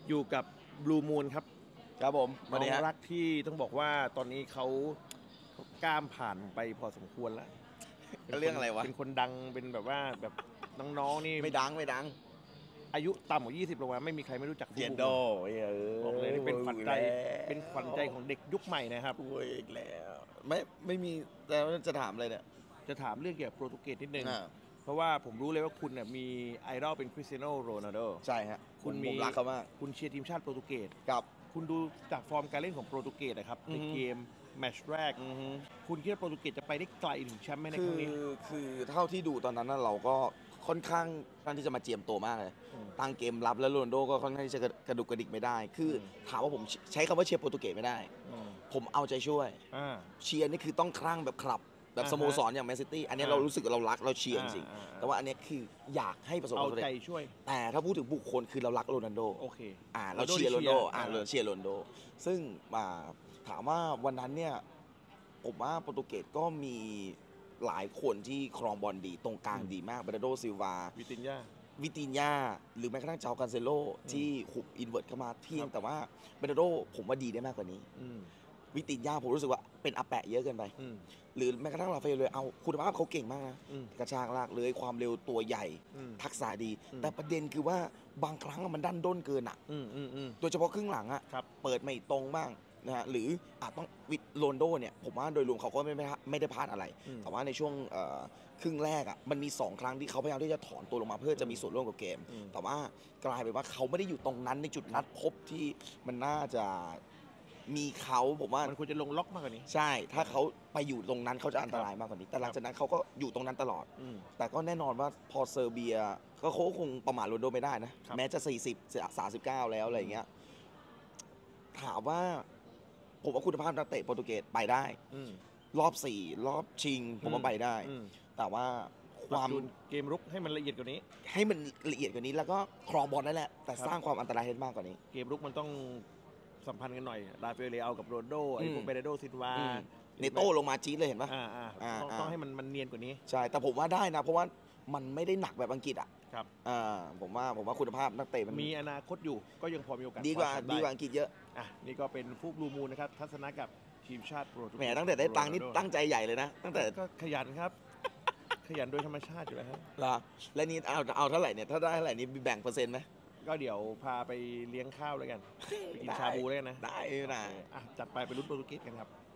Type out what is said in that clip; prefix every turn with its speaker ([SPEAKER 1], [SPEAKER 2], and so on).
[SPEAKER 1] อยู่กับบลูมูนครับ
[SPEAKER 2] ครับผม
[SPEAKER 1] น้องรักที่ต้องบอกว่าตอนนี้เขาก้ามผ่านไปพอสมควรแล้ว
[SPEAKER 2] เรื่องอะไรวะ
[SPEAKER 1] เป็นคนดังเป็นแบบว่าแบบน้องๆนี่
[SPEAKER 2] ไม่ดัง
[SPEAKER 1] อายุต่ำกว่า20ลงมาไม่มีใครไม่รู้จัก
[SPEAKER 2] เจนโด
[SPEAKER 1] บอกเลยนี่เป็นขวัญใจของเด็กยุคใหม่นะครับ
[SPEAKER 2] โอ้ยอีกแล้วไม่มีแต่จะถามอะไรเนี่ย
[SPEAKER 1] จะถามเรื่องเกี่ยวกับโปรตุเกสนิดนึงเพราะว่าผมรู้เลยว่าคุณเนี่ยมีไอดอลเป็นคริสเตียโนโรนัลโด
[SPEAKER 2] ใช่ฮะ
[SPEAKER 1] คุณ
[SPEAKER 2] ผมรักเขามาก
[SPEAKER 1] คุณเชียร์ทีมชาติโปรตุเกส
[SPEAKER 2] กับ
[SPEAKER 1] คุณดูจากฟอร์มการเล่นของโปรตุเกสนะครับในเกมแมตช์แรกคุณคิดว่าโปรตุเกสจะไปได้ไกลถึงแชมป์ไหมในครั้งนี้
[SPEAKER 2] คือเท่าที่ดูตอนนั้นเราก็ค่อนข้างที่จะมาเจียมตัวมากเลยตั้งเกมรับแล้วโรนัลโดก็ค่อนข้างที่จะกระดุกกระดิกไม่ได้คือถามว่าผมใช้คำว่าเชียร์โปรตุเกสไม่ได้ผมเอาใจช่วยเชียร์นี่คือต้องคลั่งแบบคลับแบบสโมสรอย่างแมนซิตี้อันนี้เรารู้สึกเรารักเราเชียร์จริงๆแต่ว่าอันนี้คืออยากให้ประสบความสำเร็จ
[SPEAKER 1] เอาใจช่วย
[SPEAKER 2] แต่ถ้าพูดถึงบุคคลคือเรารักโรนัลโด
[SPEAKER 1] โอเค
[SPEAKER 2] เราเชียร์โรนัลโดเราเชียร์โรนัลโดซึ่งถามว่าวันนั้นเนี่ยผมว่าโปรตุเกสก็มีหลายคนที่ครองบอลดีตรงกลางดีมากเบรนาร์โดซิลวา
[SPEAKER 1] วิตินญา
[SPEAKER 2] หรือแม้กระทั่งเจ้ากันเซโลที่หุบอินเวิร์ตเข้ามาเพียงแต่ว่าเบรนาร์โดผมว่าดีได้มากกว่านี้วิตินญาผมรู้สึกว่าเป็นอาแปะเยอะเกินไปหรือแม้กระทั่งราฟาเอลเลยเอาคุณภาพเขาเก่งมากนะกระชากลากเลยความเร็วตัวใหญ่ทักษะดีแต่ประเด็นคือว่าบางครั้งมันดันด้นเกินอ่ะโดยเฉพาะครึ่งหลังอ่ะเปิดไม่ตรงบ้างนะฮะหรืออาจต้องโรนโดเนี่ยผมว่าโดยรวมเขาก็ไม่ได้พลาดอะไรแต่ว่าในช่วงครึ่งแรกอ่ะมันมี2ครั้งที่เขาพยายามที่จะถอนตัวลงมาเพื่อจะมีส่วนร่วมกับเกมแต่ว่ากลายเป็นว่าเขาไม่ได้อยู่ตรงนั้นในจุดนัดพบที่มันน่าจะมีเขาผมว่า
[SPEAKER 1] มันควรจะลงล็อกมากกว่านี้
[SPEAKER 2] ใช่ถ้าเขาไปอยู่ตรงนั้นเขาจะอันตรายมากกว่านี้แต่หลังจากนั้นเขาก็อยู่ตรงนั้นตลอดแต่ก็แน่นอนว่าพอเซอร์เบียก็เขาคงประมาทโรนโดไม่ได้นะแม้จะ40 39แล้วอะไรอย่างเงี้ยถามว่าผมว่าคุณภาพนักเตะโปรตุเกสไปได้รอบ4รอบชิงผมว่าไปได้แต่ว่า
[SPEAKER 1] ความเกมรุกให้มันละเอียดกว่านี้
[SPEAKER 2] แล้วก็ครองบอลได้แหละแต่สร้างความอันตรายให้มากกว่านี้
[SPEAKER 1] เกมรุกมันต้องสัมพันธ์กันหน่อยราฟาเอลเลอากับโรนโดไอ้พวกเบรนาร์โดซิลวา
[SPEAKER 2] เนโต้ลงมาจี๊ดเลยเห็นปะ
[SPEAKER 1] ต้องให้มันเนียนกว่านี้
[SPEAKER 2] ใช่แต่ผมว่าได้นะเพราะว่ามันไม่ได้หนักแบบอังกฤษอ่ะ
[SPEAKER 1] ครับ
[SPEAKER 2] ผมว่าคุณภาพนักเตะมัน
[SPEAKER 1] มีอนาคตอยู่ก็ยังพอมีโอกาส
[SPEAKER 2] ดีกว่าอังกฤษเยอะ
[SPEAKER 1] นี่ก็เป็นฟูบลูมูนนะครับทัศนะกับทีมชาติโปรตุเกส
[SPEAKER 2] แหมตั้งแต่ได้ตังค์นี่ตั้งใจใหญ่เลยนะตั้งแต่
[SPEAKER 1] ก็ขยันครับขยันโดยธรรมชาติอยู่แล้วครับ
[SPEAKER 2] และนี่เอาเท่าไหร่เนี่ยถ้าได้เท่าไหร่นี่แบ่งเปอร์เซ็นต์ไหม
[SPEAKER 1] ก็เดี๋ยวพาไปเลี้ยงข้าวเลยกันไปกินชาบูเลยกันนะ
[SPEAKER 2] ได้
[SPEAKER 1] จัดไปลุ้นโปรตุเกสกันครับ